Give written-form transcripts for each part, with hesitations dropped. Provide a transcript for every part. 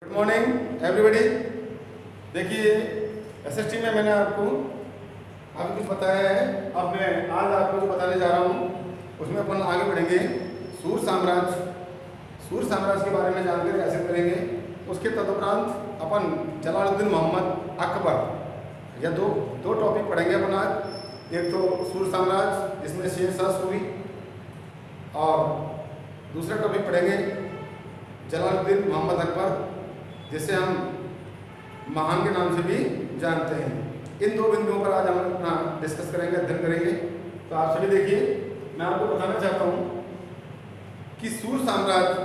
Good morning everybody. देखिए SST में मैंने आपको कुछ बताया है। अब मैं आज आपको जो बताने जा रहा हूँ उसमें अपन आगे बढ़ेंगे। सूर साम्राज्य के बारे में जानकारी हासिल करेंगे। उसके तदुपरांत अपन जलालुद्दीन मोहम्मद अकबर या दो टॉपिक पढ़ेंगे अपन आज। एक तो सूर साम्राज्य जिसमें शेर शाह सूरी, और दूसरा टॉपिक पढ़ेंगे जलालुद्दीन मोहम्मद अकबर जिसे हम महान के नाम से भी जानते हैं। इन दो बिंदुओं पर आज हम अपना डिस्कस करेंगे, अध्ययन करेंगे। तो आप सभी देखिए, मैं आपको बताना चाहता हूँ कि सूर साम्राज्य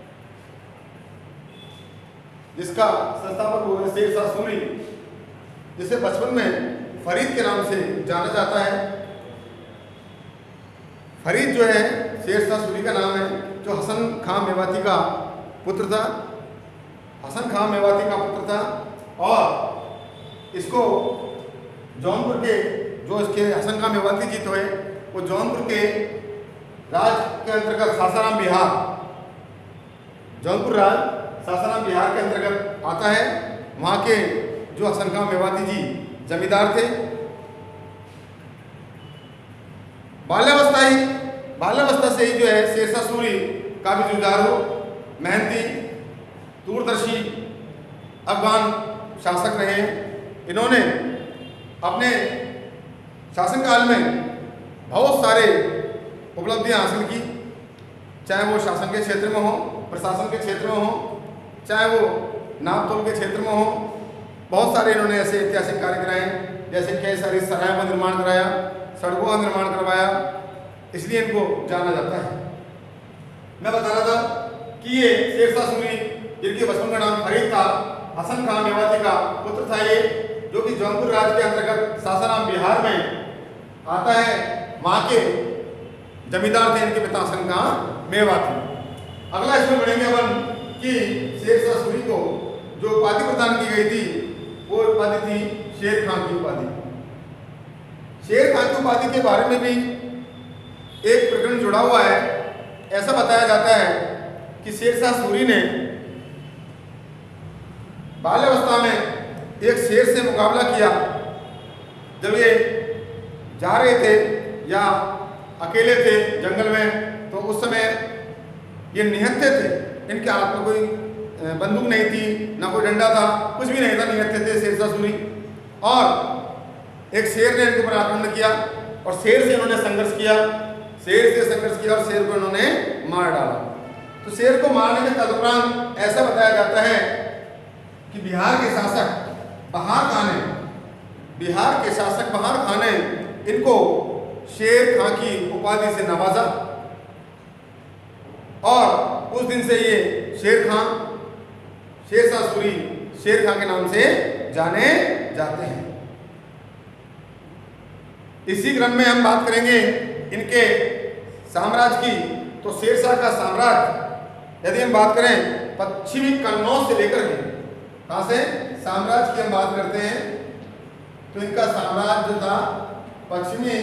जिसका संस्थापक हुआ है शेर शाह सूरी, जिसे बचपन में फरीद के नाम से जाना जाता है। फरीद जो है शेर शाह सूरी का नाम है, जो हसन खां मेवाती का पुत्र था। हसन खां मेवाती का पुत्र था और इसको जौनपुर के जो इसके हसन खां मेवाती जी तो है वो जौनपुर के राज के अंतर्गत सासाराम बिहार, जौनपुर राज सासाराम बिहार के अंतर्गत आता है। वहाँ के जो हसन खां मेवाती जी जमींदार थे। बाल्यावस्था से ही जो है शेर शाह सूरी काफी जुझारू, मेहनती, दूरदर्शी अफगान शासक रहे। इन्होंने अपने शासनकाल में बहुत सारे उपलब्धियां हासिल की, चाहे वो शासन के क्षेत्र में हो, प्रशासन के क्षेत्र में हो, चाहे वो नापतोल के क्षेत्र में हो। बहुत सारे इन्होंने ऐसे ऐतिहासिक कार्य कराए, जैसे कई सारी सरायों का निर्माण कराया, सड़कों का निर्माण करवाया, इसलिए इनको जाना जाता है। मैं बता रहा था कि ये शेर शाह सूरी जिनके बचपन का नाम फरीद था, हसन खां मेवाती का पुत्र था ये, जो कि जौनपुर राज्य के अंतर्गत सासाराम बिहार में आता है। वहाँ के जमींदार थे इनके पिता हसन खां मेवाती। अगला इसमें बढ़ेंगे अपन कि शेर शाह सूरी को जो उपाधि प्रदान की गई थी वो उपाधि थी शेर खां की उपाधि। शेर खां की उपाधि के बारे में भी एक प्रकरण जुड़ा हुआ है। ऐसा बताया जाता है कि शेर शाह सूरी ने बाल्यावस्था में एक शेर से मुकाबला किया। जब ये जा रहे थे या अकेले थे जंगल में, तो उस समय ये निहत्थे थे। इनके हाथ में कोई बंदूक नहीं थी, ना कोई डंडा था, कुछ भी नहीं था, निहत्थे थे शेर शाह सूरी। और एक शेर ने इनके ऊपर आक्रमण किया और शेर से इन्होंने संघर्ष किया। और शेर को इन्होंने मार डाला। तो शेर को मारने के तदुपरांत ऐसा बताया जाता है कि बिहार के शासक बहार खां ने इनको शेर खां की उपाधि से नवाजा और उस दिन से ये शेर शाह सूरी शेर खां के नाम से जाने जाते हैं। इसी क्रम में हम बात करेंगे इनके साम्राज्य की। तो शेर शाह का साम्राज्य यदि हम बात करें पश्चिमी कन्नौज से लेकर के, कहाँ से साम्राज्य की हम बात करते हैं, तो इनका साम्राज्य जो था पश्चिमी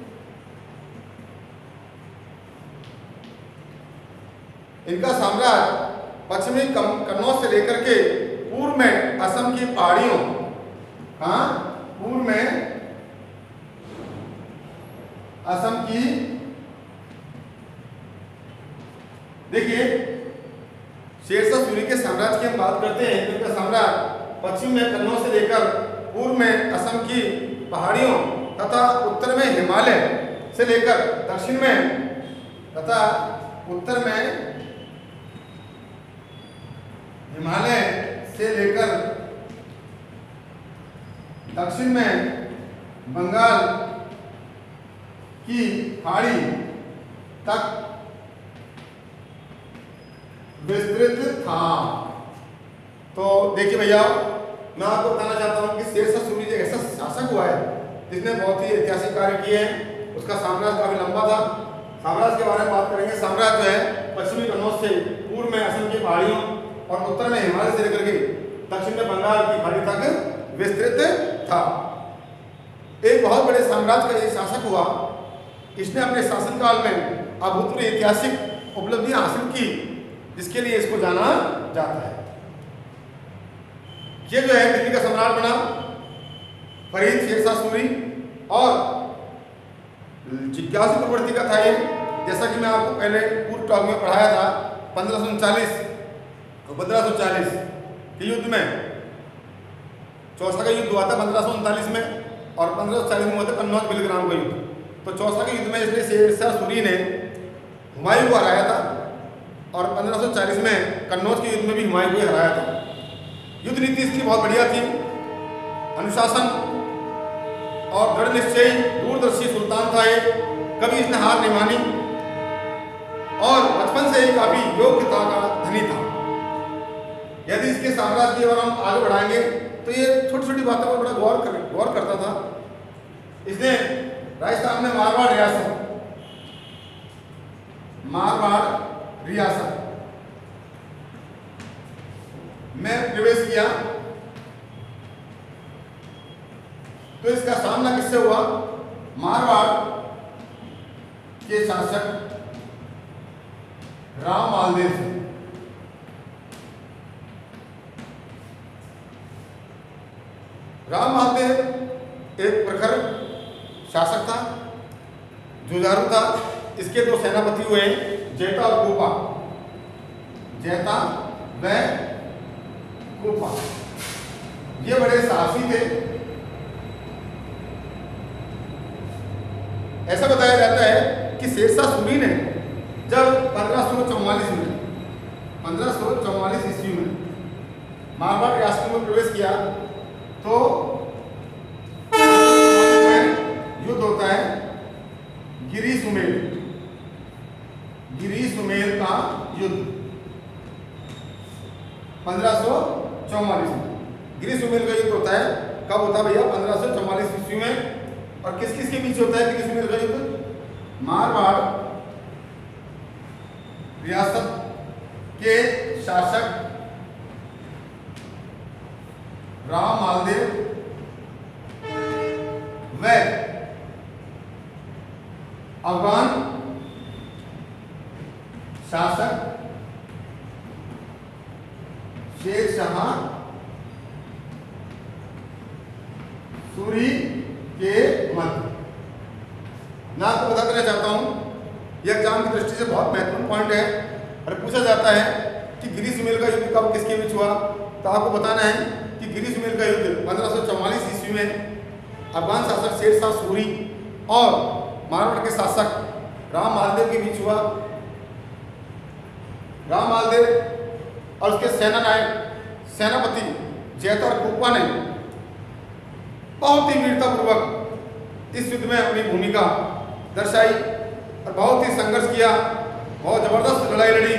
कन्नौज से लेकर के पूर्व में असम की पहाड़ियों, पूर्व में असम की, देखिए शेर शाह सूरी के साम्राज्य की हम बात करते हैं तो इनका साम्राज्य पश्चिम में कन्नौज से लेकर पूर्व में असम की पहाड़ियों तथा उत्तर में हिमालय से लेकर दक्षिण में बंगाल की खाड़ी तक विस्तृत था। तो देखिए भैया, मैं आपको बताना चाहता हूँ कि शेर शाह सूरी एक ऐसा शासक हुआ है जिसने बहुत ही ऐतिहासिक कार्य किए हैं। उसका साम्राज्य काफी लंबा था। साम्राज्य के बारे में बात करेंगे। साम्राज्य जो है पश्चिमी कन्नौज से पूर्व में असम की पहाड़ियों और उत्तर में हिमालय से लेकर के दक्षिण में बंगाल की खाड़ी तक विस्तृत था। एक बहुत बड़े साम्राज्य का ये शासक हुआ। इसने अपने शासनकाल में अभूतपूर्व ऐतिहासिक उपलब्धियां हासिल की, जिसके लिए इसको जाना जाता है। ये जो है दिल्ली का सम्राट बना फरीद शेरशाह सूरी। और जिज्ञासु प्रवृत्ति का था ये, जैसा कि मैं आपको पहले पूर्व टॉक में पढ़ाया था। 1539 और 1540 के युद्ध में चौसा का युद्ध हुआ था 1539 में, और 1540 में हुआ था कन्नौज बिलग्राम का युद्ध। तो चौसा के युद्ध में इसलिए शेरशाह सूरी ने हुमायूं को हराया था, और 1540 में कन्नौज के युद्ध में भी हुमायूं को हराया था। युद्ध नीति इसकी बहुत बढ़िया थी, अनुशासन और दृढ़ निश्चय, दूरदर्शी सुल्तान था ये, कभी इसने हार नहीं मानी, और बचपन से ही काफी योग्यता का धनी था। यदि इसके साम्राज्य की ओर हम आगे बढ़ाएंगे तो ये छोटी छोटी बातों पर बड़ा गौर करता था। इसने राजस्थान में मारवाड़ रियासत में प्रवेश किया। तो इसका सामना किससे हुआ? मारवाड़ के शासक राम मालदेव से। राम मालदेव एक प्रखर शासक था, जुझारू था। इसके दो सेनापति हुए, जैता और कोपा। जैता व कोपा ये बड़े साहसी थे। ऐसा बताया जाता है कि शेरशाह सूरी ने जब 1544 ईस्वी में मारवाड़ रियासत में प्रवेश किया तो युद्ध होता है गिरी सुमेल का युद्ध 1544 में। गिरी सुमेल का युद्ध होता है, कब होता है भैया? 1544 ईस्वी में। और किस किस के बीच होता है गिरी सुमेल का युद्ध? मारवाड़ रियासत के शासक राम मालदेव व अफगान शासक शेरशाह सूरी के मध्य। मैं आपको बता देना चाहता हूं, यह एग्जाम की दृष्टि से बहुत महत्वपूर्ण पॉइंट है। और पूछा जाता है कि गिरी सुमेल का युद्ध कब किसके बीच हुआ, तो आपको बताना है कि गिरी सुमेल का युद्ध 1544 ईस्वी में अफगान शासक शेरशाह सूरी और मारवाड़ के शासक राम मालदेव के बीच हुआ। राम मालदेव और उसके सेनापति जैता और कोपा ने बहुत ही वीरतापूर्वक इस युद्ध में अपनी भूमिका दर्शाई और बहुत ही संघर्ष किया, बहुत जबरदस्त लड़ाई लड़ी।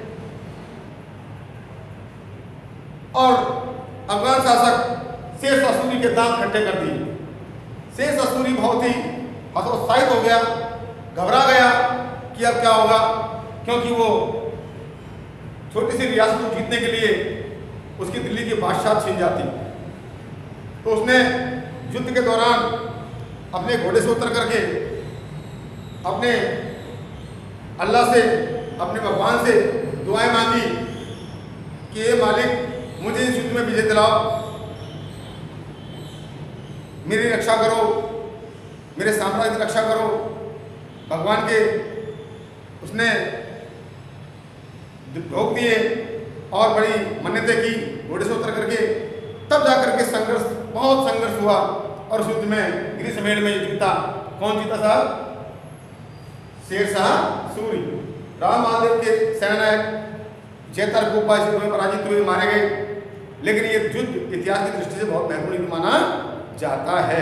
और अफगान शासक शेरशाह सूरी के दांत खट्टे कर दिए। शेरशाह सूरी बहुत ही हतोत्साहित हो गया, घबरा गया कि अब क्या होगा, क्योंकि वो छोटी सी रियासत को जीतने के लिए उसकी दिल्ली की बादशाह छीन जाती। तो उसने युद्ध के दौरान अपने घोड़े से उतर करके अपने अल्लाह से, अपने भगवान से दुआएं मांगी कि ये मालिक मुझे इस युद्ध में विजय दिलाओ, मेरी रक्षा करो, मेरे साम्राज्य की रक्षा करो। भगवान के उसने भोग दिए और बड़ी मन्नतें की घोड़े से उतर करके। तब जाकर के बहुत संघर्ष हुआ और उस युद्ध में गिरी सुमेल में जीता। कौन जीता साहब? शेरशाह सूरी। राम मालदेव के सेनानायक जैता और कोपा इस युद्ध में पराजित हुए, मारे गए। लेकिन ये युद्ध इतिहास की दृष्टि से बहुत महत्वपूर्ण युद्ध माना जाता है।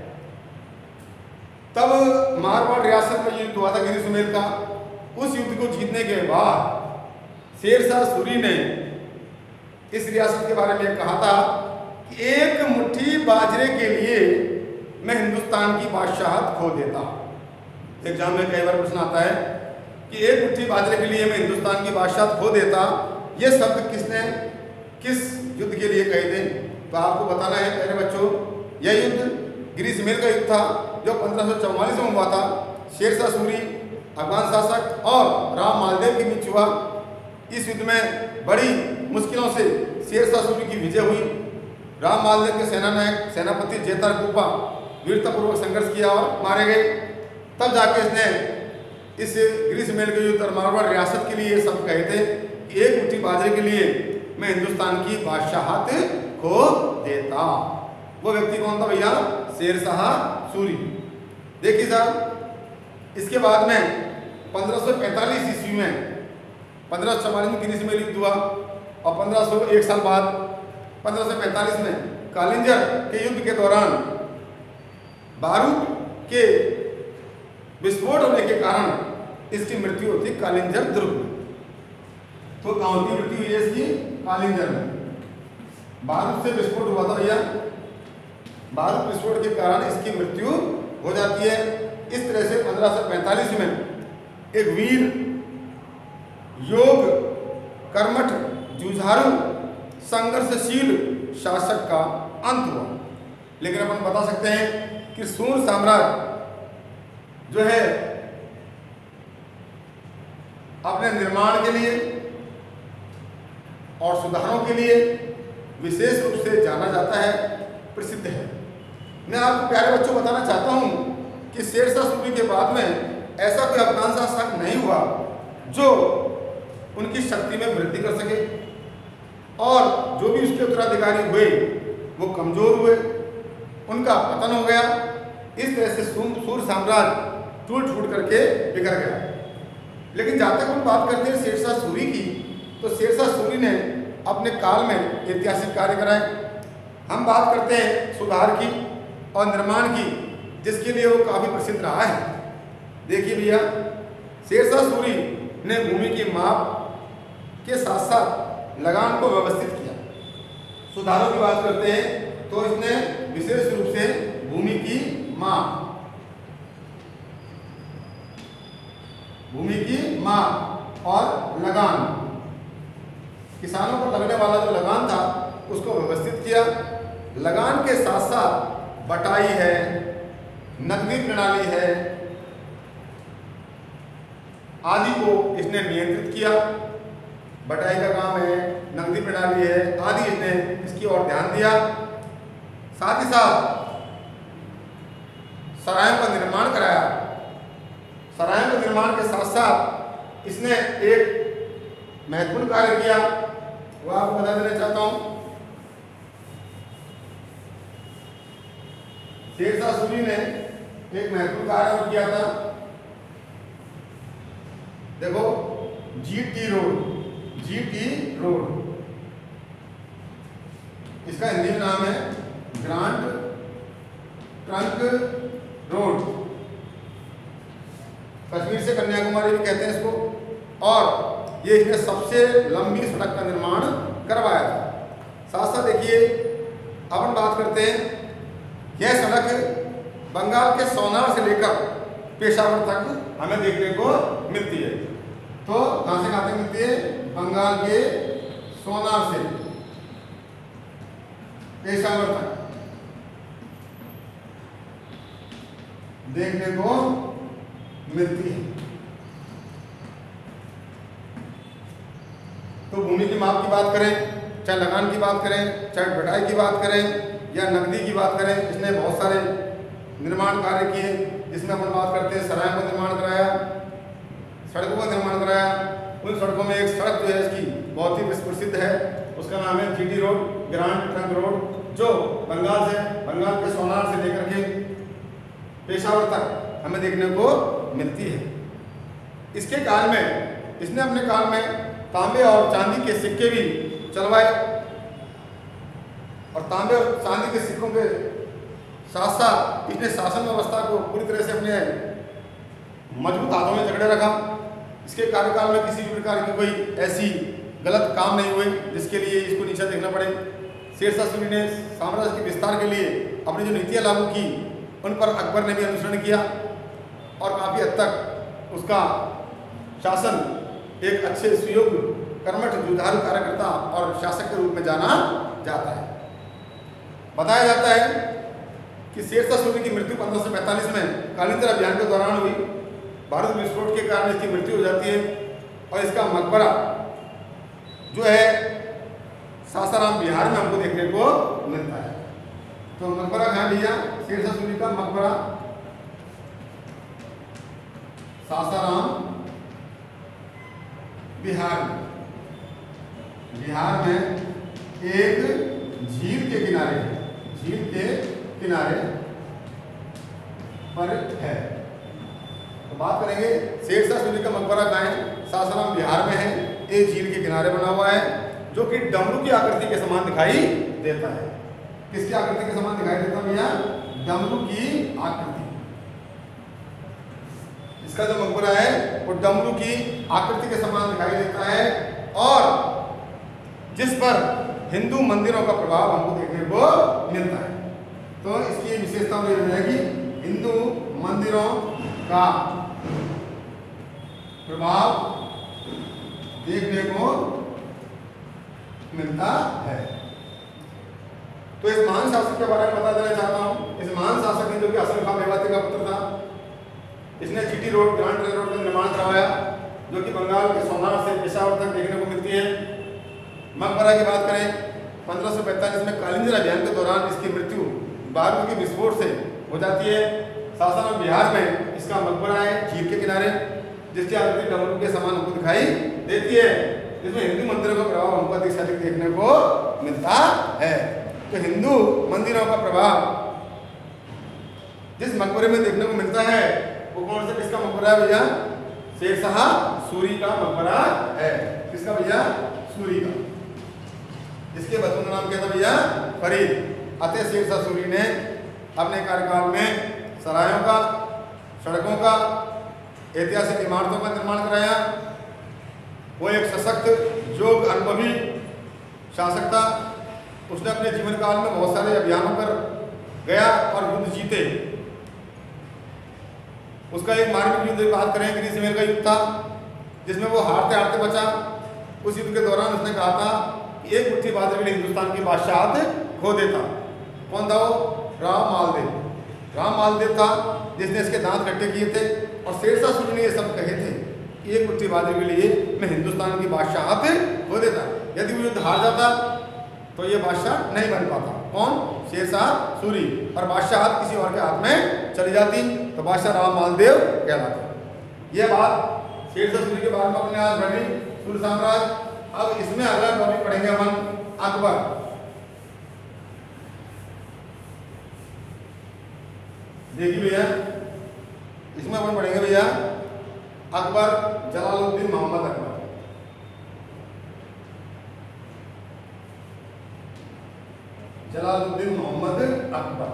तब मारवाड़ रियासत में युद्ध हुआ था गिरी सुमेल का। उस युद्ध को जीतने के बाद शेरशाह सूरी ने इस रियासत के बारे में कहा था कि एक मुट्ठी बाजरे के लिए मैं हिंदुस्तान की बादशाहत खो देता। एग्जाम में कई बार प्रश्न आता है कि एक मुट्ठी बाजरे के लिए मैं हिंदुस्तान की बादशाहत खो देता। ये शब्द किसने किस युद्ध के लिए कहे थे? तो आपको बताना है पहले बच्चों, यह युद्ध गिरी सुमेल का युद्ध था जो 1544 में हुआ था। शेरशाह सूरी अफगान शासक और राम मालदेव के बीच हुआ। इस युद्ध में बड़ी मुश्किलों से शेरशाह सूरी की विजय हुई राममालदेव के सेना नायक सेनापति जेतारकूपा वीरतापूर्वक संघर्ष किया और मारे गए। तब जाके इसने इस ग्रीष्ममेल के युद्ध और मारवाड़ रियासत के लिए सब कहे थे कि एक मुट्ठी बाजरे के लिए मैं हिंदुस्तान की बादशाहत खो देता। वो व्यक्ति कौन था भैया? शेरशाह सूरी। देखिए साहब, इसके बाद में 1545 ईस्वी में 1544 में ग्रीष्ममेल युद्ध हुआ और 1501 साल बाद 1545 में कालिंजर के युद्ध के दौरान बारूद के विस्फोट होने के कारण इसकी मृत्यु होती कालिंजर दुर्ग में। तो कहाँ की मृत्यु हुई है इसकी? कालिंजर में। बारूद से विस्फोट हुआ था भैया, बारूद विस्फोट के कारण इसकी मृत्यु हो जाती है। इस तरह से 1545 में एक वीर योग कर्मठ जुझारू संघर्षशील शासक का अंत हुआ। लेकिन अपन बता सकते हैं कि सूर साम्राज्य जो है अपने निर्माण के लिए और सुधारों के लिए विशेष रूप से जाना जाता है, प्रसिद्ध है। मैं आपको प्यारे बच्चों बताना चाहता हूं कि शेरशाह सूरी के बाद में ऐसा कोई अफगान शासक नहीं हुआ जो उनकी शक्ति में वृद्धि कर सके, और जो भी उसके उत्तराधिकारी हुए वो कमजोर हुए, उनका पतन हो गया। इस तरह से सूर साम्राज्य टूट फूट करके बिखर गया। लेकिन जहाँ तक हम बात करते हैं शेरशाह सूरी की, तो शेरशाह सूरी ने अपने काल में ऐतिहासिक कार्य कराए। हम बात करते हैं सुधार की और निर्माण की, जिसके लिए वो काफ़ी प्रसिद्ध रहा है। देखिए भैया, शेरशाह सूरी ने भूमि की माप के साथ साथ लगान को व्यवस्थित किया। सुधारों की बात करते हैं तो इसने विशेष रूप से भूमि की माप और लगान, किसानों पर लगने वाला जो लगान था उसको व्यवस्थित किया। लगान के साथ साथ बटाई है, नकदी प्रणाली है आदि को इसने नियंत्रित किया। बटाई का काम है, नकदी प्रणाली है आदि, इसने इसकी ओर ध्यान दिया। साथ ही साथ सरायों का निर्माण कराया। सरायों के निर्माण के साथ साथ इसने एक महत्वपूर्ण कार्य किया, वो आपको बता देना चाहता हूं। शेरशाह सूरी ने एक महत्वपूर्ण कार्य किया था। देखो, जीटी रोड, इसका हिंदी में नाम है ग्रांड ट्रंक रोड। कश्मीर से कन्याकुमारी भी कहते हैं इसको। और ये इसने सबसे लंबी सड़क का निर्माण करवाया था। साथ साथ देखिए, अपन बात करते हैं, यह सड़क बंगाल के सोनार से लेकर पेशावर तक हमें देखने को मिलती है। तो कहाँ से कहाँ तक मिलती है? बंगाल के सोनार से पेशावर तक देखने को मिलती है। तो भूमि की माप की बात करें, चाहे लगान की बात करें, चाहे बटाई की बात करें या नकदी की बात करें, इसने बहुत सारे निर्माण कार्य किए। जिसमें अपन बात करते हैं सरायों का निर्माण कराया, सड़कों का निर्माण कराया। उन सड़कों में एक सड़क जो है इसकी बहुत ही प्रसिद्ध है, उसका नाम है GT Road, Grand Trunk Road, जो बंगाल के सोनार से लेकर के पेशावर तक हमें देखने को मिलती है। इसके काल में इसने अपने काल में तांबे और चांदी के सिक्के भी चलवाए, और तांबे और चांदी के सिक्कों के साथ साथ इसने शासन व्यवस्था को पूरी तरह से अपने मजबूत हाथों में जकड़े रखा। इसके कार्यकाल में किसी भी प्रकार की कोई ऐसी गलत काम नहीं हुए जिसके लिए इसको नीचा देखना पड़े। शेरशाह सूरी ने साम्राज्य के विस्तार के लिए अपनी जो नीतियाँ लागू की, उन पर अकबर ने भी अनुसरण किया, और काफ़ी हद तक उसका शासन एक अच्छे सुयोग्य कर्मठ जुझारू कार्यकर्ता और शासक के रूप में जाना जाता है। बताया जाता है कि शेरशाह सूरी की मृत्यु 1545 में कालिंजर अभियान के दौरान हुई। बारूद विस्फोट के कारण इसकी मृत्यु हो जाती है, और इसका मकबरा जो है सासाराम बिहार में हमको देखने को मिलता है। तो मकबरा कहाँ भैया? शेरशाह सूरी का मकबरा सासाराम बिहार में। बिहार में एक झील के किनारे, झील के किनारे पर है। तो बात करेंगे शेरशाह सूरी का मकबरा कहाँ है? सासाराम बिहार में है, एक झील के किनारे बना हुआ है, जो कि डमरू की आकृति के समान दिखाई देता है। किसकी आकृति के समान दिखाई देता है भैया? डमरू की आकृति। इसका जो मकबरा है वो डमरू की आकृति के समान दिखाई देता है, और जिस पर हिंदू मंदिरों का प्रभाव हमको देखने को मिलता है। तो इसकी विशेषता ये रहेगी, हिंदू मंदिरों का प्रभाव देखने को मिलता है। तो इस महान शासक के बारे में बता देना चाहता हूं। इस महान शासक ने, जो कि असम खां मेवाती का पुत्र था, इसने GT Road, Grand Trunk Road का निर्माण करवाया, जो कि बंगाल के सोनार से पेशावर तक देखने को मिलती है। मकबरा की बात करें, 1545 में कालिंजर अभियान के दौरान इसकी मृत्यु बारूद के विस्फोट से हो जाती है। सासाराम बिहार में इसका मकबरा है, झील के किनारे, जिसकी आकृति डमरू के समान हमको दिखाई देती है। इसमें हिंदू मंदिरों का प्रभाव हमको अधिक से अधिक देखने को मिलता है। तो हिंदू मंदिरों का प्रभाव जिस मकबरे में देखने को मिलता है वो कौन सा, किसका मकबरा है भैया? शेरशाह सूरी का मकबरा है। किसका भैया? सूरी का। इसके बचपन का नाम क्या था भैया? फरीद। अतः शेरशाह सूरी ने अपने कार्यकाल में सरायों का, सड़कों का, ऐतिहासिक इमारतों का निर्माण कराया। वो एक सशक्त, योग्य, अनुभवी शासक था। उसने अपने जीवन काल में बहुत सारे अभियानों पर गया और युद्ध जीते। उसका एक मार्मिक युद्ध बात करें, ग्रीष्मेर का युद्ध था, जिसमें वो हारते हारते बचा। उस युद्ध के दौरान उसने कहा था कि एक मुट्ठी बादल के लिए हिंदुस्तान की बादशाहत खो देता। कौन था वो? राव मालदेव। राव मालदेव था जिसने इसके दांत खट्टे किए थे, और शेरशाह सूरी ने ये सब कहे थे कि एक मुट्ठी बादल के लिए मैं हिंदुस्तान की बादशाहत खो देता। यदि वो युद्ध हार जाता तो ये बादशाह नहीं बन पाता। कौन? शेरशाह सूरी। और बादशाहत किसी और के हाथ में चली जाती तो बादशाह राव मालदेव कहलाते। ये बात शेरशाह सूरी के बारे में अपने आज बनी सूर्य साम्राज्य। अब इसमें अगला टॉपिक पढ़ेंगे हम अकबर। देखिए भैया, इसमें अपन पढ़ेंगे भैया अकबर, जलालुद्दीन मोहम्मद अकबर। जलालुद्दीन मोहम्मद अकबर,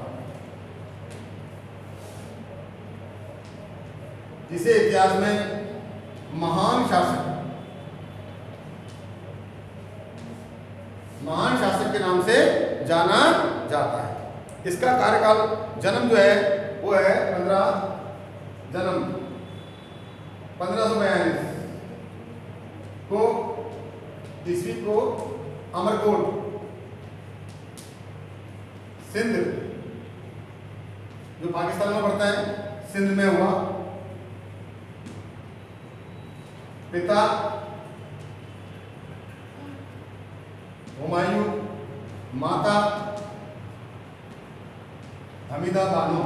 जिसे इतिहास में महान शासक के नाम से जाना जाता है। इसका कार्यकाल, जन्म जो है वो है 1542 को ईस्वी को अमरकोट, सिंध, जो पाकिस्तान में पड़ता है, सिंध में हुआ। पिता हुमायूं, माता हमीदा बानो।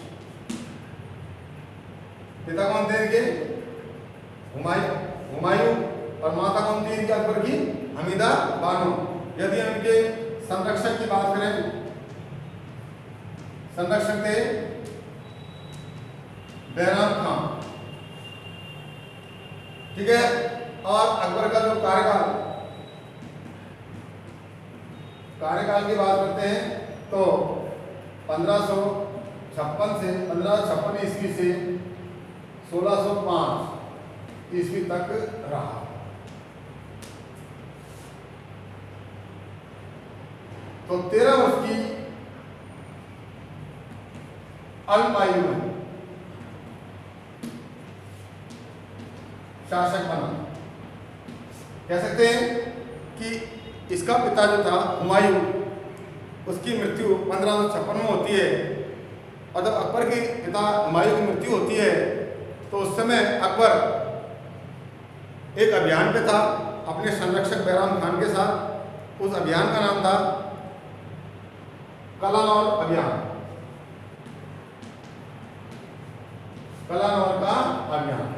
पिता कौन थे इनके? हुमायूं, और माता कौन थी इनके अकबर की? हमीदा बानो। यदि इनके संरक्षक की बात करें, संरक्षक थे बैराम खां, ठीक है। और अकबर का जो कार्यकाल की बात करते हैं तो 1556 ईस्वी से 1605 ईस्वी तक रहा। तो 13 वर्ष की अल्प आयु में शासक बना। कह सकते हैं कि इसका पिता जो था हुमायूं, उसकी मृत्यु 1556 में होती है। और जब अकबर के पिता हुमायूं की मृत्यु होती है तो उस समय अकबर एक अभियान पे था अपने संरक्षक बैराम खान के साथ, उस अभियान का नाम था कलानौर अभियान। कलानौर का अभियान।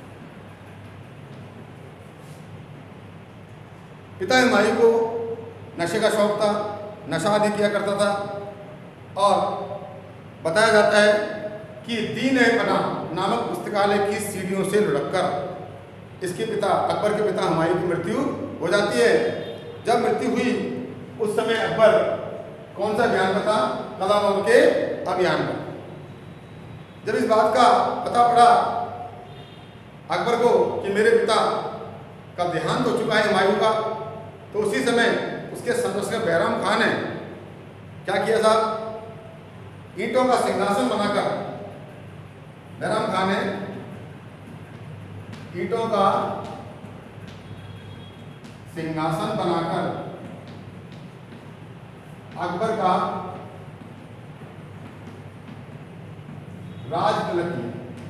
पिता हुमायूं को नशे का शौक था, नशा आदि किया करता था और बताया जाता है कि दीन-ए-पनाह नामक पुस्तकालय की सीढ़ियों से लुढ़ककर इसके पिता अकबर के पिता हुमायूं की मृत्यु हो जाती है। जब मृत्यु हुई उस समय अकबर कौन सा अभियान में था? कलानौर के अभियान में। जब इस बात का पता पड़ा अकबर को कि मेरे पिता का देहांत हो चुका है हुमायूं का, तो उसी समय उसके संरक्षक बैराम खान ने क्या किया साहब? ईंटों का सिंहासन बनाकर बैराम खान ने ईंटों का सिंहासन बनाकर अकबर का राज तिलक किया।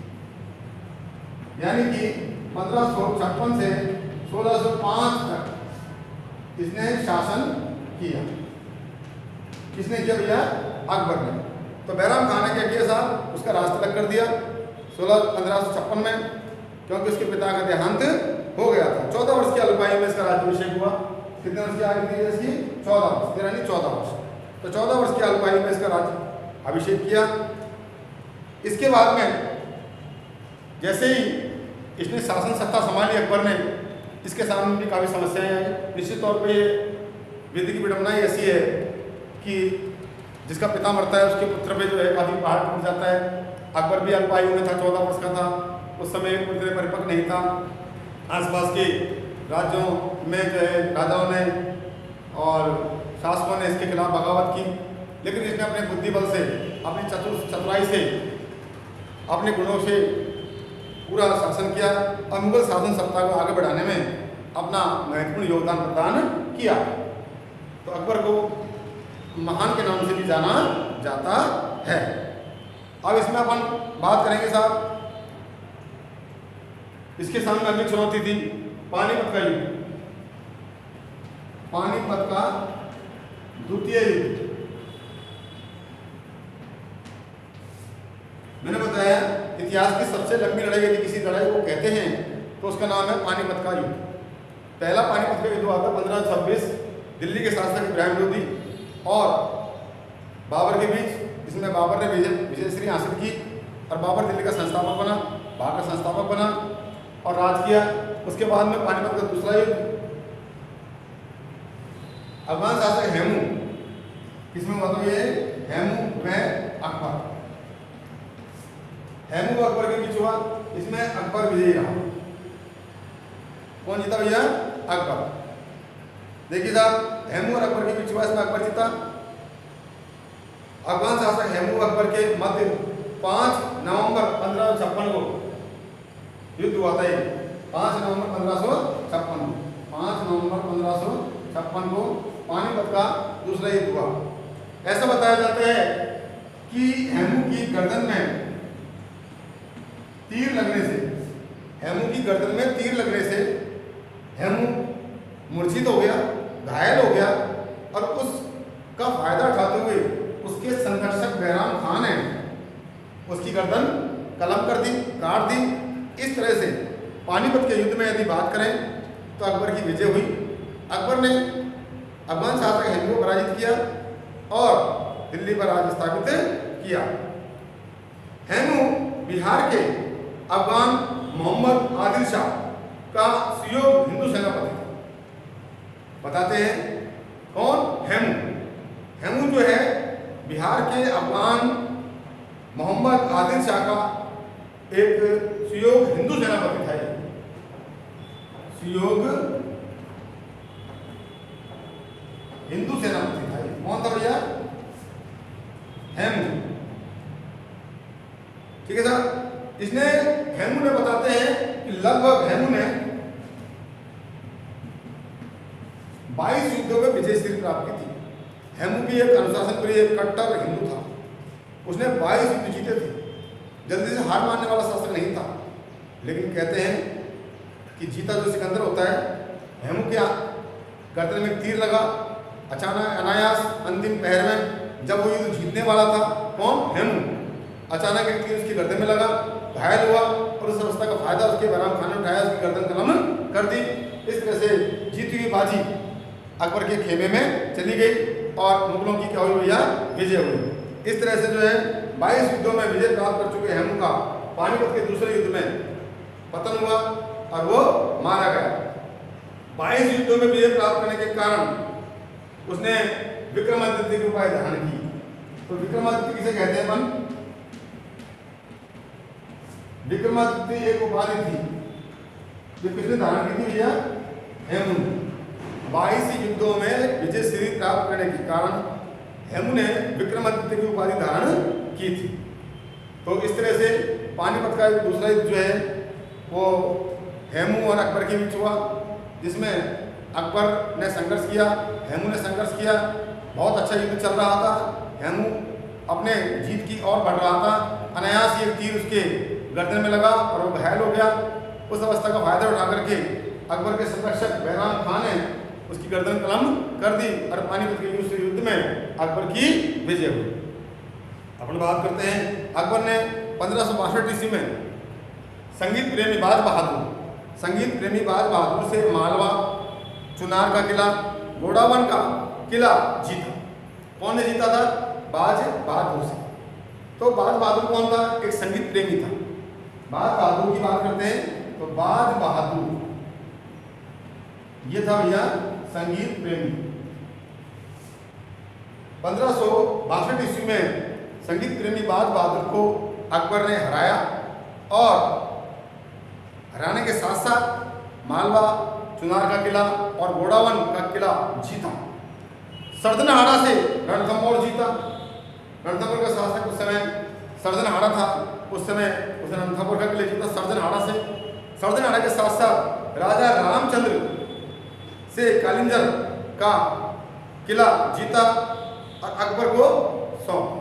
यानी कि 1556 से 1605 तक इसने शासन किया। किसने किया भैया? अकबर ने। तो बैराम खान ने क्या किया साहब? उसका राज तिलक कर दिया 1556 में, क्योंकि उसके पिता का देहांत हो गया था। 14 वर्ष की अल्पायु में इसका राज्याभिषेक हुआ। कितने वर्ष की आयु थी इसकी? 14 वर्ष। 13 नहीं 14 वर्ष। तो 14 वर्ष की अल्पायु में इसका राज्य अभिषेक किया। इसके बाद में जैसे ही इसने शासन सत्ता संभाली अकबर ने, इसके सामने भी काफ़ी समस्याएं आई। निश्चित तौर पे ये विधि की विडंबना ही ऐसी है कि जिसका पिता मरता है उसके पुत्र पे जो है काफ़ी पहाड़ टूट जाता है। अकबर भी अल्पायु में था, 14 वर्ष का था। उस समय पुत्र परिपक्व नहीं था। आसपास के राज्यों में जो है राजाओं ने और शासकों ने इसके खिलाफ बगावत की, लेकिन इसने अपने बुद्धि बल से, अपनी चतुराई से, अपने गुणों से पूरा शासन किया और मुगल शासन सत्ता को आगे बढ़ाने में अपना महत्वपूर्ण योगदान प्रदान किया। तो अकबर को महान के नाम से भी जाना जाता है। अब इसमें अपन बात करेंगे साहब, इसके सामने अगली चुनौती थी पानीपत का युद्ध। पानीपत का द्वितीय युद्ध। मैंने बताया इतिहास की सबसे लंबी लड़ाई यदि किसी लड़ाई को कहते हैं तो उसका नाम है पानीपत का युद्ध। पहला पानीपत का युद्ध हुआ था 1526 दिल्ली के शासक इब्राहिम लोदी और बाबर के बीच, जिसमें बाबर ने विजयश्री हासिल की और बाबर दिल्ली का संस्थापक बना, भारत का संस्थापक बना और राज किया। उसके बाद में पानीपत का दूसरा युद्ध अफगान शासक हेमू, किसमें मतलब ये हेमू में अकबर, हेमू और अकबर के बीच हुआ। इसमें अकबर विजयी रहा। कौन जीता भैया? अकबर। देखिए साहब, हेमू और अकबर के बीच हुआ, इसमें अकबर जीता। अफगान शासक हेमू अकबर के मध्य 5 नवंबर 1556 को युद्ध हुआ था। 5 नवंबर 1556 5 नवंबर 1556 को पानीपत का दूसरा युद्ध हुआ। ऐसा बताया जाता है कि हेमू की गर्दन में तीर लगने से, हेमू की गर्दन में तीर लगने से हेमू मूर्छित हो गया, घायल हो गया और उसका फायदा उठाते हुए उसके संरक्षक बैराम खान ने उसकी गर्दन कलम कर दी, काट दी। इस तरह से पानीपत के युद्ध में यदि बात करें तो अकबर की विजय हुई। अकबर ने अफगान शासक हेमू को पराजित किया और दिल्ली पर राज स्थापित किया। हेमू बिहार के अफगान मोहम्मद आदिल शाह का सुयोग्य हिंदू सेनापति था। बताते हैं कौन? हेमू। हेमू जो है बिहार के अफगान मोहम्मद आदिल शाह का एक सुयोग्य हिंदू सेनापति था। सुयोग्य हिंदू सेनापति था। कौन था भैया? हेमू। ठीक है साहब। इसने हेमू ने बताते हैं कि लगभग हेमू ने 22 युद्धों में विजयश्री प्राप्त की थी। हेमू भी एक अनुशासन प्रिय कट्टर हिंदू था। उसने 22 युद्ध जीते थे। जल्दी से हार मानने वाला शासक नहीं था। लेकिन कहते हैं कि जीता जो सिकंदर होता है, हेमू के गर्दन में तीर लगा अचानक अनायास अंतिम पहर में जब वो युद्ध जीतने वाला था, कौन? हेमू, अचानक एक तीर उसकी गर्दन में लगा, घायल हुआ और उस अवस्था का फायदा उसके बहराम खान ने उठाया, उसकी गर्दन कलम कर दी। इस तरह से जीती हुई बाजी अकबर के खेमे में चली गई और मुगलों की क्या हुई भैया? विजय हुई। इस तरह से जो है 22 युद्धों में विजय प्राप्त कर चुके हेमू का पानीपत के दूसरे युद्ध में पतन हुआ और वो मारा गया। 22 युद्धों में विजय प्राप्त करने के कारण उसने विक्रमादित्य की उपाधि धारण की। तो विक्रमादित्य किसे कहते हैं अपन? विक्रमादित्य एक उपाधि थी जो किसने धारण की थी भैया? हेमू। 22 युद्धों में विजय श्री प्राप्त करने के कारण हेमू ने विक्रमादित्य की उपाधि धारण की थी। तो इस तरह से पानीपत का दूसरा युद्ध जो है वो हेमू और अकबर के बीच हुआ, जिसमें अकबर ने संघर्ष किया, हेमू ने संघर्ष किया। बहुत अच्छा युद्ध चल रहा था। हेमू अपने जीत की ओर बढ़ रहा था। अनायास एक तीर उसके गर्दन में लगा और वो घायल हो गया। उस अवस्था का फायदा उठा करके अकबर के संरक्षक बहराम खान ने उसकी गर्दन कलम कर दी और पानीपत के युद्ध में अकबर की विजय हुई। अपन बात करते हैं, अकबर ने 1562 ईस्वी में संगीत प्रेमी बाज बहादुर से मालवा, चुनार का किला, गोडावन का किला जीता। कौन ने जीता था? बाज बहादुर से। तो बाज बहादुर कौन था? एक संगीत प्रेमी था। बाज बहादुर की बात करते हैं तो बाज बहादुर ये था भैया संगीत प्रेमी। 1562 ईस्वी में संगीत प्रेमी बाज बहादुर को अकबर ने हराया और हराने के साथ साथ मालवा, चुनार का किला और गोडावन का किला जीता। सर्दनहाड़ा से रणथंभौर जीता। रणथंभौर का शासक उस समय सर्दनहाड़ा था। उस समय उसने रणथंभौर का किला जीता सर्दनहाड़ा से। सर्दनहाड़ा के साथ साथ राजा रामचंद्र से कालिंजर का किला जीता और अकबर को सौंपा।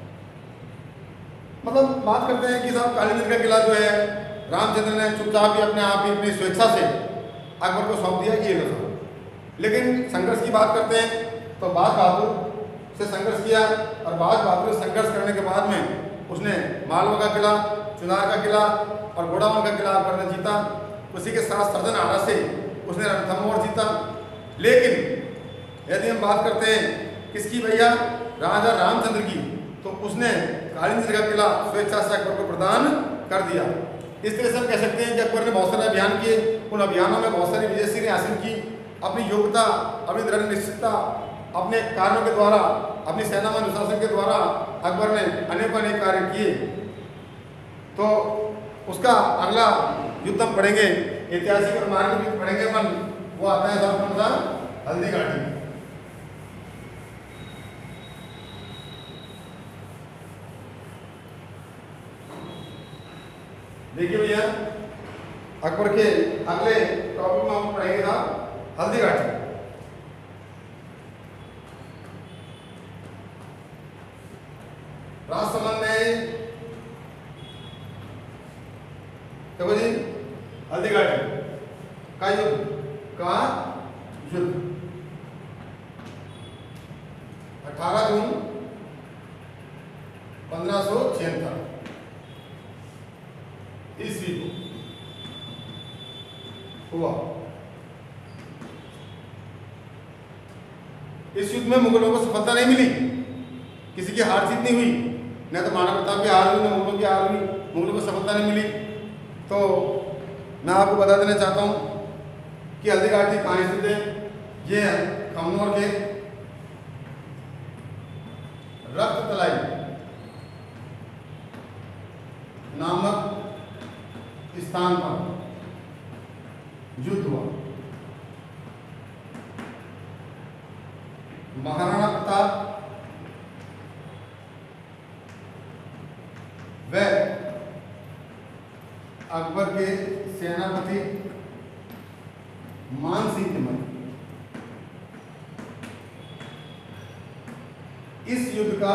मतलब बात करते हैं कि साहब कालिंजर का किला जो है रामचंद्र ने चुपचाप ही अपने आप ही अपनी स्वेच्छा से अकबर को सौंप दिया कि ये लो। लेकिन संघर्ष की बात करते हैं तो बाज बहादुर से संघर्ष किया और बाज बहादुर से संघर्ष करने के बाद में उसने मालवा का किला, चुनार का किला और गोडावन का किला अकबर ने जीता। उसी के साथ सर्दनहाड़ा से उसने रणथंभौर जीता। लेकिन यदि हम बात करते हैं किसकी भैया? राजा रामचंद्र की, तो उसने कालिंजर का किला स्वेच्छा से अकबर को प्रदान कर दिया। इस तरह से हम कह सकते हैं कि अकबर ने बहुत सारे अभियान किए। उन अभियानों में बहुत सारी विजय हासिल की। अपनी योग्यता, अपनी दृढ़ निश्चितता, अपने कार्यों के द्वारा, अपनी सेना में अनुशासन के द्वारा अकबर ने अनेक कार्य किए। तो उसका अगला युद्ध हम पढ़ेंगे, ऐतिहासिक और मार्मिक युद्ध पढ़ेंगे अपन। वो आता है साहब कौन सा? हल्दी घाटी। देखिए भैया अकबर के अगले टॉपिक में हम पढ़ेंगे था हल्दी घाटी। राजसमंद में देखो जी हल्दी घाटी का युद्ध का युद्ध 18 जून 1576 ईस्वी को हुआ। इस युद्ध में मुगलों को सफलता नहीं मिली, किसी की हार जीत नहीं हुई, न तो महाराणा प्रताप की हार हुई, न मुगलों की हार हुई, मुगलों को सफलता नहीं मिली। तो मैं आपको बता देना चाहता हूँ कि हल्दी घाटी कहाँ स्थित है। ये है कन्नौर के रक्त तलाई नामक स्थान पर युद्ध हुआ। महाराणा प्रताप व अकबर के सेनापति मान सिंह ने इस युद्ध का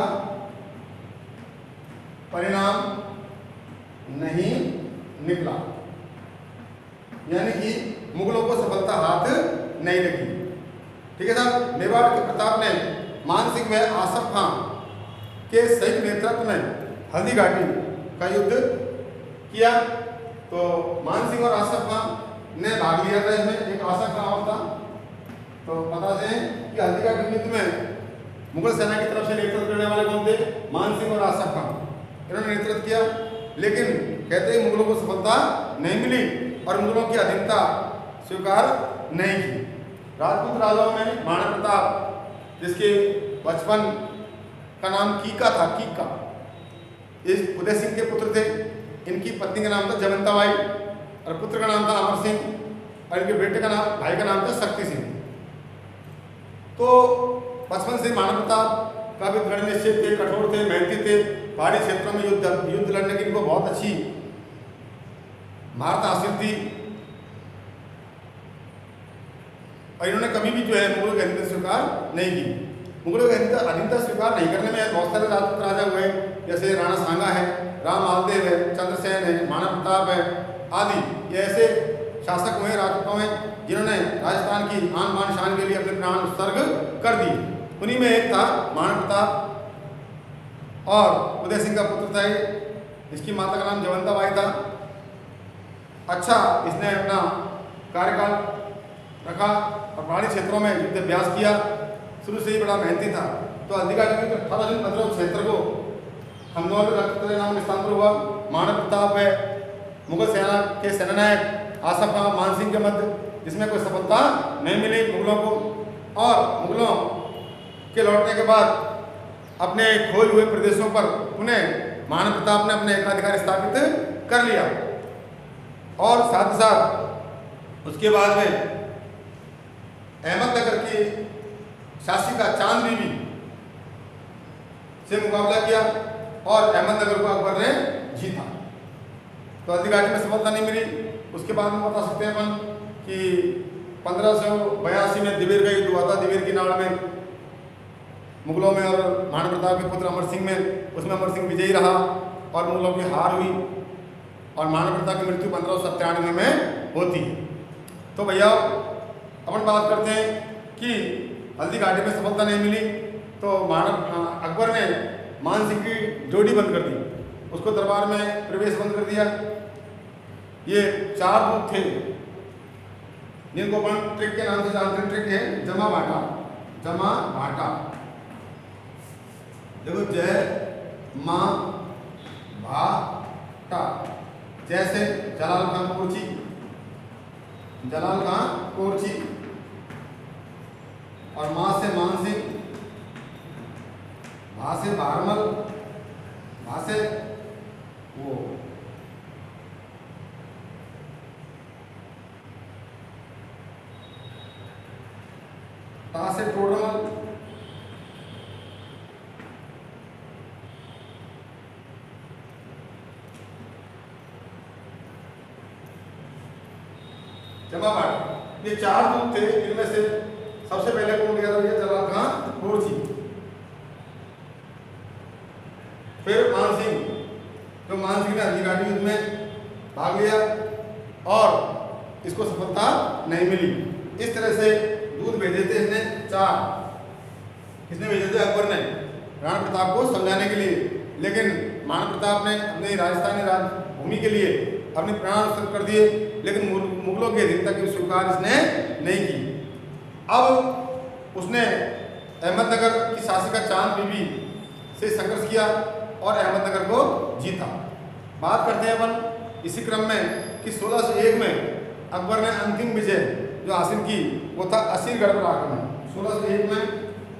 परिणाम नहीं निकला, यानी कि मुगलों को सफलता हाथ नहीं लगी। ठीक है साहब। मेवाड़ के प्रताप ने मान सिंह व आसफ खां के संयुक्त नेतृत्व में हल्दी घाटी का युद्ध किया। तो मान सिंह और आसफ खां ने भाग लिया था इसमें। एक आसफ खां और था। तो पता है कि हल्दी घाटी युद्ध में मुगल सेना की तरफ से नेतृत्व करने वाले कौन थे? मान सिंह और आसफ खां, इन्होंने नेतृत्व किया। लेकिन कहते हैं मुगलों को सफलता नहीं मिली और मुगलों की अधीनता स्वीकार नहीं की। राजपूत राजाओं में महाराणा प्रताप, जिसके बचपन का नाम कीका था, कीका, इस उदय सिंह के पुत्र थे। इनकी पत्नी का नाम था जयवंताबाई और पुत्र का नाम था अमर सिंह और इनके बेटे का नाम, भाई का नाम था शक्ति सिंह। तो बचपन से महाराणा प्रताप काफी दृढ़ निश्चय थे, कठोर थे, मेहनती थे। पहाड़ी क्षेत्रों में युद्ध लड़ने की इनको बहुत अच्छी महारत हासिल थी और इन्होंने कभी भी जो है मुगलों की अधीनता स्वीकार नहीं की। मुगलों की अधीनता स्वीकार नहीं करने में बहुत सारे राजपूत राजा हुए, जैसे राणा सांगा है, राम मालदेव है, चंद्रसेन है, महाराणा प्रताप है आदि। ये ऐसे शासक हुए राजपूतों में जिन्होंने राजस्थान की आन बान शान के लिए अपने प्राण उत्सर्ग कर दिए। उन्हीं में एक था महाराणा प्रताप और उदय सिंह का पुत्र था। इसकी माता का नाम जयवंताबाई था। अच्छा, इसने अपना कार्यकाल रखा और पहाड़ी क्षेत्रों में युद्ध अभ्यास किया। शुरू से ही बड़ा मेहनती था। तो हल्दी घाटी में 18 जून 1576 को खमनौर रक्त नाम स्थान पर हुआ। महाराणा प्रताप है मुगल सेना के सेनानायक आसफ खां मान सिंह के मध्य, जिसमें कोई सफलता नहीं मिली मुगलों को। और मुगलों के लौटने के बाद अपने खोए हुए प्रदेशों पर पुनः महाराणा प्रताप ने अपने एकाधिकार स्थापित कर लिया। और साथ ही साथ उसके बाद में अहमदनगर की शासिका चांद बीबी से मुकाबला किया और अहमदनगर को अकबर ने जीता। तो हल्दी घाटी में सफलता नहीं मिली। उसके बाद में बता सकते हैं अपन कि 1582 में दिवेर का युद्ध हुआ था। दिवेर की नाड़ में मुगलों में और महाराणा प्रताप के पुत्र अमर सिंह में, उसमें अमर सिंह विजयी रहा और मुगलों की हार हुई और महाराणा प्रताप की मृत्यु 1597 में होती है। तो भैया अपन बात करते हैं कि हल्दी घाटी में सफलता नहीं मिली तो अकबर ने मान सिंह की जोड़ी बंद कर दी, उसको दरबार में प्रवेश बंद कर दिया। ये 4 दूत थे जिनको अपन ट्रिक के नाम से जानते हैं। ट्रिक है जमा भाटा। जमा भाटा देखो, जय मां भाटा। जैसे जलाल खान कोरची, जलाल खान कोरची, और मां से मान सिंह, भा से भारमल, भा से वो ता से टोडरमल, जमा भाटा। ये 4 दूत थे। इनमें से सबसे पहले कौन गया था? ये जलाल खान कोरची। फिर मान सिंह, तो मान सिंह ने हल्दी घाटी युद्ध में भाग लिया और इसको सफलता नहीं मिली। इस तरह से दूत भेजे थे इसने 4। किसने भेजे थे? अकबर ने राणा प्रताप को समझाने के लिए। लेकिन महाराणा प्रताप ने अपनी राजस्थानी राजभूमि के लिए अपने प्राण उत्सर्ग कर दिए, लेकिन मुगलों की अधीनता की स्वीकार इसने नहीं की। अब उसने अहमदनगर की शासिका चांद बीबी से संघर्ष किया और अहमदनगर को जीता। बात करते हैं अपन इसी क्रम में कि 1601 में अकबर ने अंतिम विजय जो हासिल की वो था असीरगढ़ पर आक्रमण। 1601 में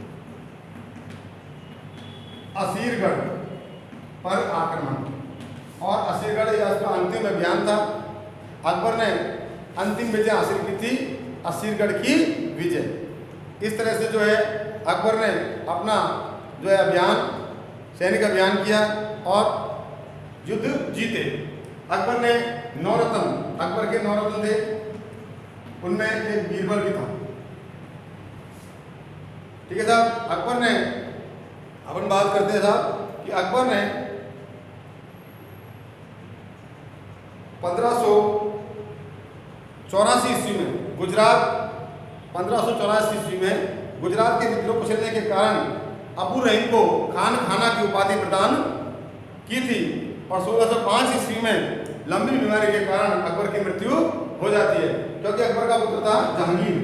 असीरगढ़ पर आक्रमण, और असीरगढ़ यह उसका अंतिम अभियान था। अकबर ने अंतिम विजय हासिल की थी, असीरगढ़ की विजय। इस तरह से जो है अकबर ने अपना जो है अभियान, सैनिक अभियान किया और युद्ध जीते। अकबर ने 9 रत्न, अकबर के 9 रत्न थे, उनमें एक बीरबल भी था। ठीक है साहब। अकबर ने, अपन बात करते हैं साहब कि अकबर ने 1584 ईस्वी में गुजरात 1584 ईस्वी में गुजरात के विद्रोह कुचलने के कारण अबू रहीम को खान खाना की उपाधि प्रदान की थी और 1605 ईस्वी में लंबी बीमारी के कारण अकबर की मृत्यु हो जाती है, क्योंकि अकबर का पुत्र था जहांगीर,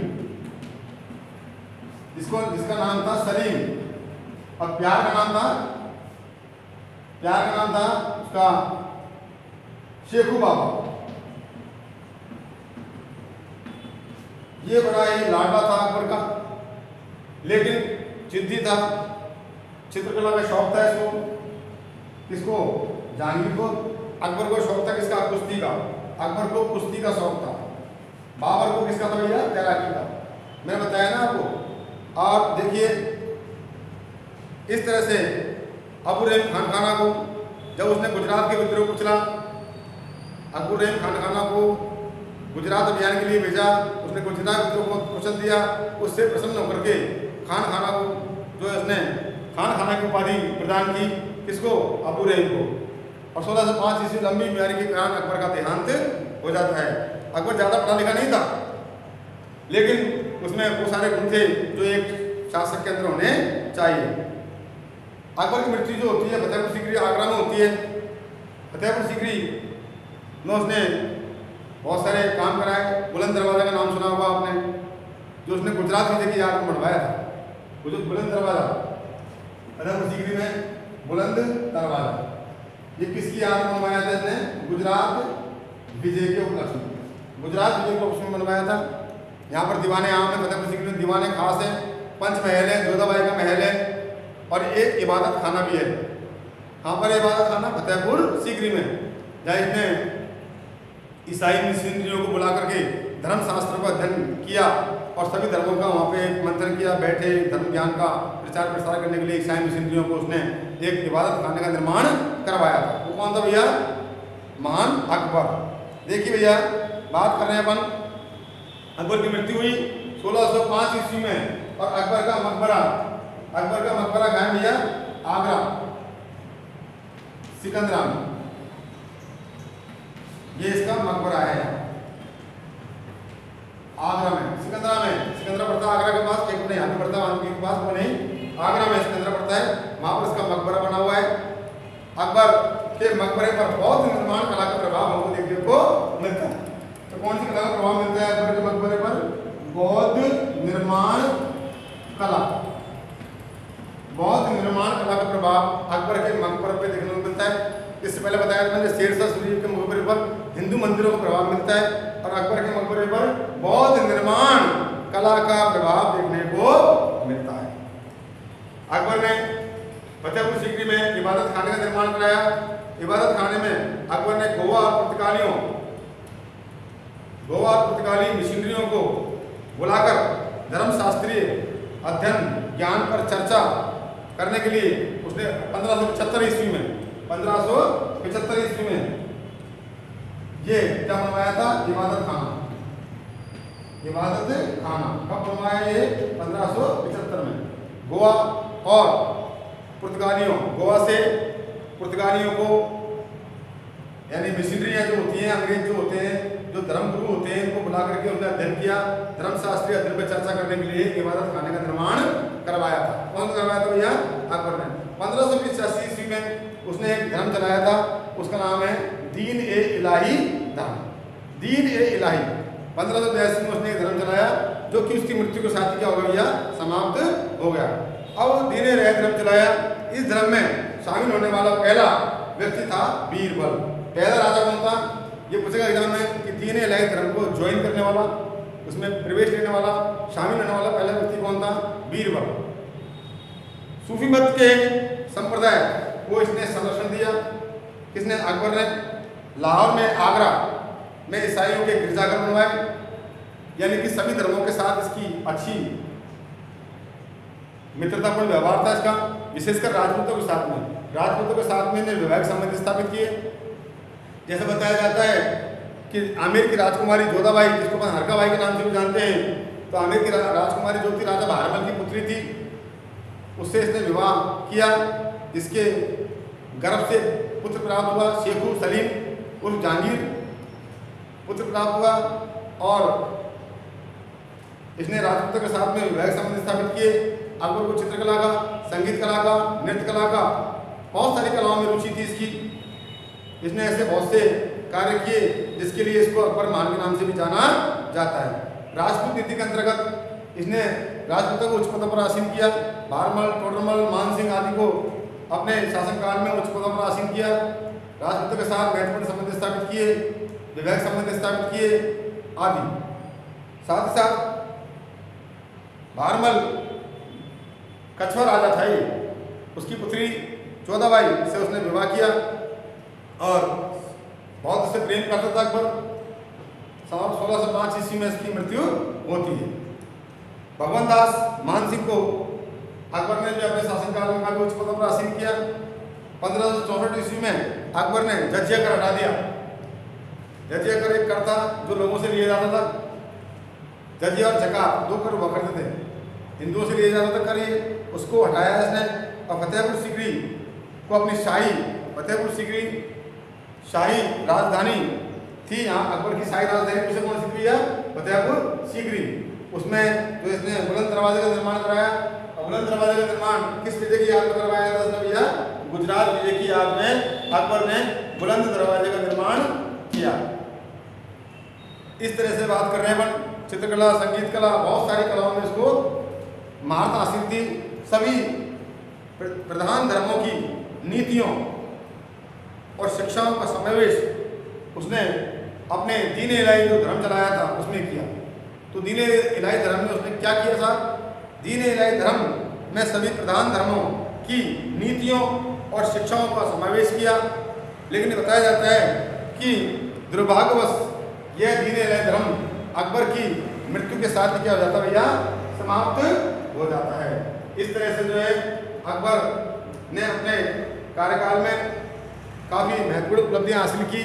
जिसका नाम था सलीम और प्यार का नाम था उसका शेखू बाबा। ये बड़ा ही लाडला था अकबर का, लेकिन जिद्दी था, चित्रकला का शौक था इसको। किसको? जहांगीर को। अकबर को शौक था किसका? कुश्ती का। अकबर को कुश्ती का शौक था। बाबर को किसका था भैया? तैराकी का। मैंने बताया ना आपको। और देखिए इस तरह से अबू रहीम खान खाना को जब उसने गुजरात के विद्रोह को कुचला, अबू रहीम खान खाना को गुजरात अभियान के लिए भेजा, उसने गुजरात विद्रोह को कुचल दिया। उससे प्रसन्न होकर के खान खाना को जो है उसने खान खाना की उपाधि प्रदान की। किसको? अबू रहीम को। और 1605 ईस्वी लंबी बीमारी के कारण अकबर का देहांत हो जाता है। अकबर ज़्यादा पढ़ा लिखा नहीं था, लेकिन उसमें वो सारे गुण थे जो एक शासक के अंदर होने चाहिए। अकबर की मृत्यु जो होती है फतेहपुर सीकरी आगरा में होती है। फतेहपुर सीकरी में उसने बहुत सारे काम कराए। बुलंद दरवाजा का नाम सुना होगा आपने, जो उसने गुजरात विजय की याद में बनवाया था। वो जो बुलंद दरवाजा फतेहपुर सीकरी में बुलंद दरवाजा, ये किसकी याद में बनवाया था इसने? गुजरात विजय के उपलक्ष्य में। गुजरात विजय के उपलक्ष्य में बनवाया था। यहाँ पर दीवाने आम है, फतेहपुर सीकरी में दीवाने खास है, पंच महल है, जोधाबाई का महल है और एक इबादत खाना भी है। कहाँ पर इबादत खाना? फतेहपुर सीकरी में, जहाँ इसने ईसाई मिशनरियों को बुला करके धर्मशास्त्र का अध्ययन किया और सभी धर्मों का वहाँ पे मंथन किया, बैठे धर्म ज्ञान का प्रचार प्रसार करने के लिए ईसाई मिशनरियों को उसने एक इबादत खाने का निर्माण करवाया था। वो कौन था भैया? महान अकबर। देखिए भैया, बात कर रहे हैं अपन, अकबर की मृत्यु हुई 1605 ईस्वी में और अकबर का मकबरा कहाँ है भैया? आगरा सिकंदरा में। ये इसका मकबरा है आगरा में, सिकंदरा में। सिकंदरा पड़ता है आगरा के पास, एक नहीं यहाँ पे पड़ता है के पास, वो नहीं आगरा में सिकंदरा पड़ता है। वहाँ पर इसका मकबरा बना हुआ है। अकबर के मकबरे पर बौद्ध निर्माण कला का प्रभाव हमको देखने को मिलता है। तो कौन सी कला का प्रभाव मिलता है अकबर के मकबरे पर? बौद्ध निर्माण कला। बौद्ध निर्माण कला का प्रभाव अकबर के मकबरे पर देखने को मिलता है। इससे पहले बताया था मैंने, शेरशाह सूरी के मकबरे पर हिंदू मंदिरों का प्रभाव मिलता है और अकबर के मकबरे पर बौद्ध निर्माण कला का प्रभाव देखने को मिलता है। अकबर ने फतेहपुर सीकरी में इबादत खाने का निर्माण कराया। इबादत खाने में अकबर ने गोवा और पुर्तगाली मिशनरियों को बुलाकर धर्मशास्त्रीय अध्ययन ज्ञान पर चर्चा करने के लिए उसने 1575 ईस्वी में ये क्या बनवाया था? इबादत खाना कब बनवाया? ये 1575 में। गोवा और गोवा से पुर्तगालियों को, यानी मिशनरियाँ जो होती हैं, अंग्रेज जो होते हैं, जो धर्मगुरु होते हैं, इनको बुला करके उन्होंने अध्ययन किया। धर्मशास्त्रीय अध्ययन पर चर्चा करने के लिए इबादत खाने का निर्माण करवाया था। कौन करवाया था भैया? अकबर ने। 1585 ईस्वी में उसने एक धर्म चलाया था, उसका नाम है दीन ए इलाही धर्म। दीन ए इलाही 1582 में उसने एक धर्म चलाया, जो कि उसकी मृत्यु के साथ क्या हो गया? समाप्त हो गया। अब दीन ए इलाही धर्म चलाया। इस धर्म में शामिल होने वाला पहला व्यक्ति था बीरबल। पहला राजा कौन था? ये पूछेगा एग्जाम में कि दीन ए इलाही धर्म को ज्वाइन करने वाला, उसमें प्रवेश लेने वाला, शामिल होने वाला पहला व्यक्ति कौन था? बीरबल। सूफी मत के संप्रदाय को इसने संरक्षण दिया। किसने? अकबर ने। लाहौर में, आगरा में ईसाइयों के गिरजाघर बनवाए, यानी कि सभी धर्मों के साथ इसकी अच्छी मित्रतापूर्ण व्यवहार था इसका, विशेषकर राजपूतों के साथ में इन्हें वैवाहिक संबंध स्थापित किए। जैसे बताया जाता है कि आमेर की राजकुमारी जोधाबाई, जिसको अपन हरकाबाई के नाम से भी जानते हैं, तो आमेर की राजकुमारी जो थी राजा बहारमल की पुत्री थी, उससे इसने विवाह किया, जिसके गर्भ से पुत्र प्राप्त हुआ। शेखू सलीम उर्फ जहांगीर पुत्र प्राप्त हुआ और इसने राजपूतों के साथ में वैवाहिक संबंध स्थापित किए। अकबर को चित्रकला का, संगीत कला का, नृत्य कला का, बहुत सारी कलाओं में रुचि थी इसकी। इसने ऐसे बहुत से कार्य किए जिसके लिए इसको अकबर महान के नाम से भी जाना जाता है। राजपूत नीति के अंतर्गत इसने राजपूतों को उच्च पदों पर आसीन किया। बारमल, टोडरमल, मानसिंह आदि को अपने शासनकाल में उच्च पदों पर आसीन किया। राजपूतों के साथ महत्वपूर्ण संबंध स्थापित किए, वैवाहिक संबंध स्थापित किए आदि। साथ ही साथ बारमल कछवा राजा था ये, उसकी पुत्री चौदाबाई से उसने विवाह किया और बहुत उससे प्रेम करता था अकबर। 1605 ईस्वी में इसकी मृत्यु होती है। भगवान दास मानसिंह को अकबर ने जो अपने शासनकाल में काफी उच्च पदों पर आसीन किया। 1564 ईस्वी में अकबर ने जजिया कर हटा दिया। जजिया कर एक कर था जो लोगों से लिया जाता था। जजिया और जकात दो कर हुआ करते थे, हिंदुओं से लिया जाता था कर, ये उसको हटाया इसने और फतेहपुर सीकरी को अपनी फतेहपुर सीकरी शाही राजधानी थी। यहाँ अकबर की शाही राजधानी उसे कौन सी थी? फतेहपुर सीकरी। उसमें जो इसने बुलंद दरवाजे का निर्माण कराया, और बुलंद दरवाजे का निर्माण किस विजय की याद में करवाया था उसने भैया? गुजरात विजय की याद में अकबर ने बुलंद दरवाजे का निर्माण किया। इस तरह से बात कर रहे हैं अपन। चित्रकला, संगीत कला, बहुत सारी कलाओं में इसको महारत हासिल थी। सभी प्रधान धर्मों की नीतियों और शिक्षाओं का समावेश उसने अपने दीन इलाही जो धर्म चलाया था उसमें किया। तो दीन इलाही धर्म में उसने क्या किया था? दीन इलाही धर्म में सभी प्रधान धर्मों की नीतियों और शिक्षाओं का समावेश किया। लेकिन बताया जाता है कि दुर्भाग्यवश यह दीन इलाही धर्म अकबर की मृत्यु के साथ क्या हो जाता भैया? समाप्त हो जाता है। इस तरह से जो है अकबर ने अपने कार्यकाल में काफ़ी महत्वपूर्ण उपलब्धियां हासिल की।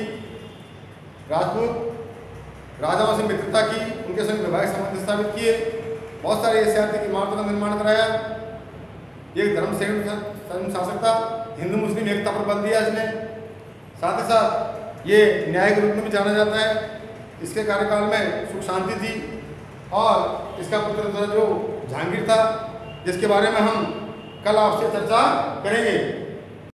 राजपूत राजाओं से मित्रता की, उनके संग वैवाहिक संबंध स्थापित किए, बहुत सारी ऐतिहासिक इमारतों का निर्माण कराया। एक धर्म शासक था, हिंदू मुस्लिम एकता पर बल दिया इसने। साथ ही साथ ये न्याय के रूप में भी जाना जाता है। इसके कार्यकाल में सुख शांति थी और इसका पुत्र जो जहांगीर था, जिसके बारे में हम कल आपसे चर्चा करेंगे।